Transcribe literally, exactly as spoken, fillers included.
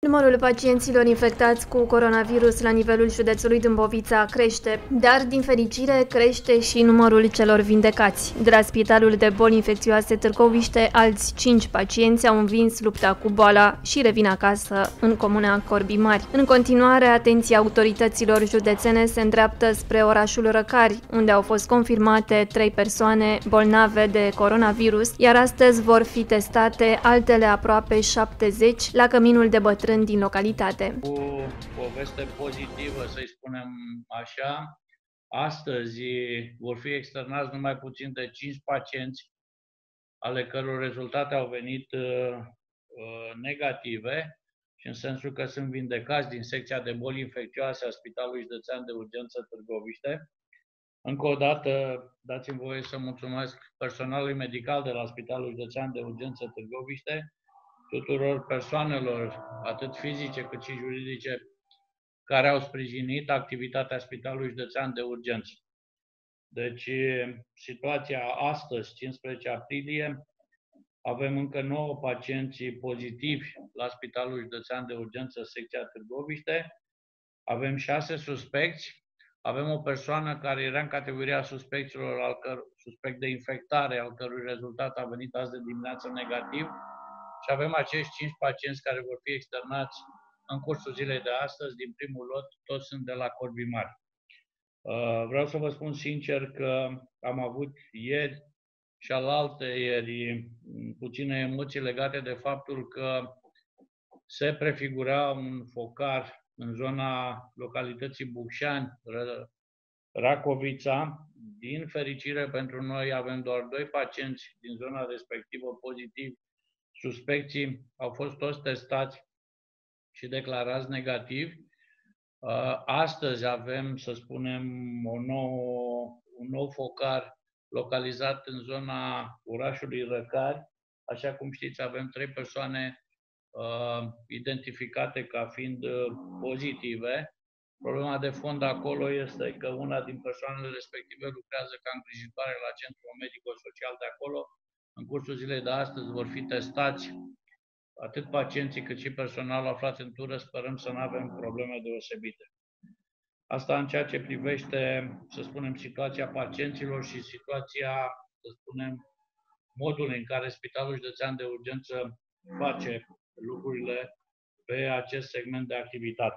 Numărul pacienților infectați cu coronavirus la nivelul județului Dâmbovița crește, dar, din fericire, crește și numărul celor vindecați. De la Spitalul de Boli Infecțioase Târgoviște, alți cinci pacienți au învins lupta cu boala și revin acasă în comuna Corbii Mari. În continuare, atenția autorităților județene se îndreaptă spre orașul Răcari, unde au fost confirmate trei persoane bolnave de coronavirus, iar astăzi vor fi testate altele aproape șaptezeci la căminul de bătrâni din localitate. Cu poveste pozitivă, să-i spunem așa, astăzi vor fi externați numai puțin de cinci pacienți, ale căror rezultate au venit uh, negative, și în sensul că sunt vindecați din secția de boli infecțioase a Spitalului Județean de Urgență Târgoviște. Încă o dată, dați-mi voie să mulțumesc personalului medical de la Spitalul Județean de Urgență Târgoviște, tuturor persoanelor, atât fizice cât și juridice, care au sprijinit activitatea Spitalului Județean de Urgență. Deci, situația astăzi, cincisprezece aprilie, avem încă nouă pacienți pozitivi la Spitalul Județean de Urgență, secția Târgoviște, avem șase suspecți, avem o persoană care era în categoria suspecților, al căr suspect de infectare, al cărui rezultat a venit azi de dimineață negativ, și avem acești cinci pacienți care vor fi externați în cursul zilei de astăzi. Din primul lot, toți sunt de la Corbii Mari. Vreau să vă spun sincer că am avut ieri și alaltă ieri puține emoții legate de faptul că se prefigura un focar în zona localității Bucșani, Racovița. Din fericire pentru noi avem doar doi pacienți din zona respectivă pozitivi. Suspecții au fost toți testați și declarați negativi. Astăzi avem, să spunem, o nouă, un nou focar localizat în zona orașului Răcari. Așa cum știți, avem trei persoane uh, identificate ca fiind pozitive. Problema de fond acolo este că una din persoanele respective lucrează ca îngrijitoare la centrul medico-social de acolo. În cursul zilei de astăzi vor fi testați atât pacienții cât și personalul aflat în tură. Sperăm să nu avem probleme deosebite. Asta în ceea ce privește, să spunem, situația pacienților și situația, să spunem, modul în care Spitalul Județean de Urgență face lucrurile pe acest segment de activitate.